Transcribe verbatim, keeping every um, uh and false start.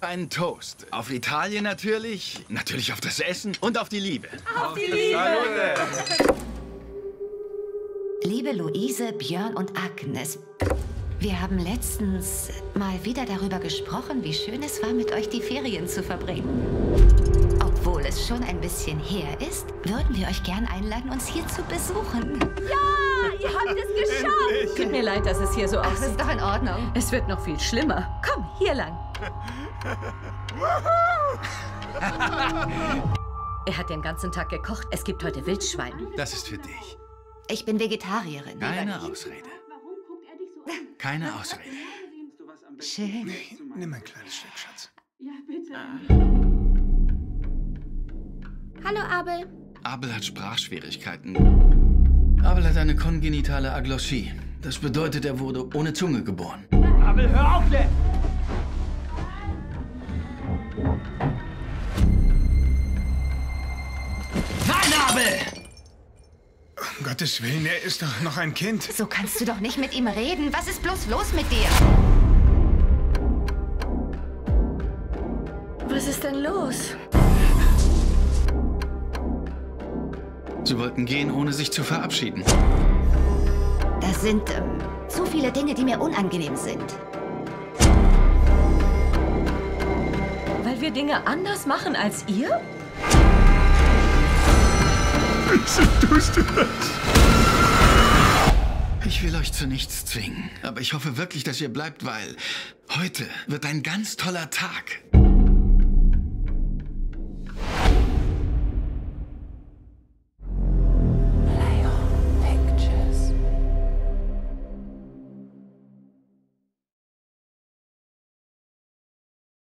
Einen Toast. Auf Italien natürlich, natürlich auf das Essen und auf die Liebe. Auf die Liebe! Liebe Luise, Björn und Agnes, wir haben letztens mal wieder darüber gesprochen, wie schön es war, mit euch die Ferien zu verbringen. Obwohl es schon ein bisschen her ist, würden wir euch gern einladen, uns hier zu besuchen. Ja, ihr habt es geschafft! Tut mir leid, dass es hier so Ach, das aussieht. ist doch in Ordnung. Es wird noch viel schlimmer. Komm, hier lang. Er hat den ganzen Tag gekocht. Es gibt heute Wildschwein. Das ist für dich. Ich bin Vegetarierin. Keine Ausrede. Keine Ausrede. Schön. Nimm ein kleines Stück, Schatz. Ja, bitte. Hallo, Abel. Abel hat Sprachschwierigkeiten. Abel hat eine kongenitale Aglossie. Das bedeutet, er wurde ohne Zunge geboren. Abel, hör auf jetzt! Nein, Abel! Um Gottes Willen, er ist doch noch ein Kind. So kannst du doch nicht mit ihm reden. Was ist bloß los mit dir? Was ist denn los? Sie wollten gehen, ohne sich zu verabschieden. Das sind ähm, zu viele Dinge, die mir unangenehm sind. Weil wir Dinge anders machen als ihr? Wieso tust du das? Ich will euch zu nichts zwingen, aber ich hoffe wirklich, dass ihr bleibt, weil heute wird ein ganz toller Tag.